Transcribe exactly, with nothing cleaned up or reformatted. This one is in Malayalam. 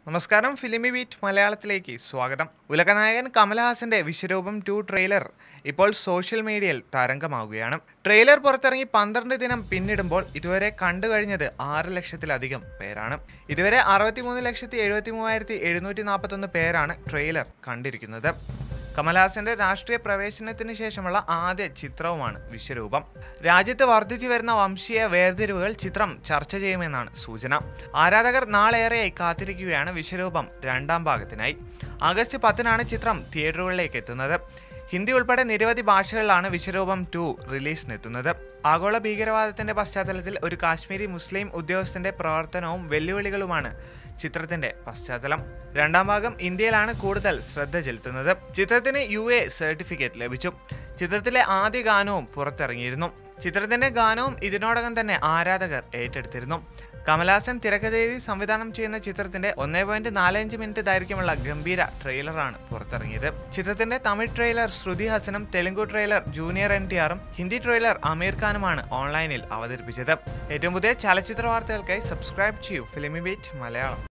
നമസ്കാരം, ഫിലിമി ബീറ്റ് മലയാളത്തിലേക്ക് സ്വാഗതം. ഉലകനായകൻ കമൽഹാസന്റെ വിശ്വരൂപം ടു ട്രെയിലർ ഇപ്പോൾ സോഷ്യൽ മീഡിയയിൽ തരംഗമാവുകയാണ്. ട്രെയിലർ പുറത്തിറങ്ങി പന്ത്രണ്ട് ദിനം പിന്നിടുമ്പോൾ ഇതുവരെ കണ്ടു കഴിഞ്ഞത് ആറ് ലക്ഷത്തിലധികം പേരാണ്. ഇതുവരെ അറുപത്തിമൂന്ന് ലക്ഷത്തി എഴുപത്തി മൂവായിരത്തി എഴുന്നൂറ്റി നാൽപ്പത്തൊന്ന് പേരാണ് ട്രെയിലർ കണ്ടിരിക്കുന്നത്. കമൽഹാസന്റെ രാഷ്ട്രീയ പ്രവേശനത്തിന് ശേഷമുള്ള ആദ്യ ചിത്രവുമാണ് വിശ്വരൂപം. രാജ്യത്ത് വർദ്ധിച്ചു വരുന്ന വംശീയ വേർതിരിവുകൾ ചിത്രം ചർച്ച ചെയ്യുമെന്നാണ് സൂചന. ആരാധകർ നാളേറെയായി കാത്തിരിക്കുകയാണ് വിശ്വരൂപം രണ്ടാം ഭാഗത്തിനായി. ആഗസ്റ്റ് പത്തിനാണ് ചിത്രം തിയേറ്ററുകളിലേക്ക് എത്തുന്നത്. ഹിന്ദി ഉൾപ്പെടെ നിരവധി ഭാഷകളിലാണ് വിശ്വരൂപം ടു റിലീസിനെത്തുന്നത്. ആഗോള ഭീകരവാദത്തിന്റെ പശ്ചാത്തലത്തിൽ ഒരു കാശ്മീരി മുസ്ലിം ഉദ്യോഗസ്ഥന്റെ പ്രവർത്തനവും വെല്ലുവിളികളുമാണ് ചിത്രത്തിന്റെ പശ്ചാത്തലം. രണ്ടാം ഭാഗം ഇന്ത്യയിലാണ് കൂടുതൽ ശ്രദ്ധ ചെലുത്തുന്നത്. ചിത്രത്തിന് യു എ സർട്ടിഫിക്കറ്റ് ലഭിച്ചു. ചിത്രത്തിലെ ആദ്യ ഗാനവും പുറത്തിറങ്ങിയിരുന്നു. ചിത്രത്തിന്റെ ഗാനവും ഇതിനോടകം തന്നെ ആരാധകർ ഏറ്റെടുത്തിരുന്നു. കമൽഹാസൻ തിരക്കഥയെഴുതി സംവിധാനം ചെയ്യുന്ന ചിത്രത്തിന്റെ ഒന്നേ പോയിന്റ് നാലഞ്ച് മിനിറ്റ് ദൈർഘ്യമുള്ള ഗംഭീര ട്രെയിലറാണ് പുറത്തിറങ്ങിയത്. ചിത്രത്തിന്റെ തമിഴ് ട്രെയിലർ ശ്രുതി ഹാസനും Telugu trailer junior N T ആറും ഹിന്ദി ട്രെയിലർ അമീർ ഖാനുമാണ് ഓൺലൈനിൽ അവതരിപ്പിച്ചത്. ഏറ്റവും പുതിയ ചലച്ചിത്ര വാർത്തകൾക്കായി സബ്സ്ക്രൈബ് ചെയ്യൂ ഫിലിമി ബീറ്റ് മലയാളം.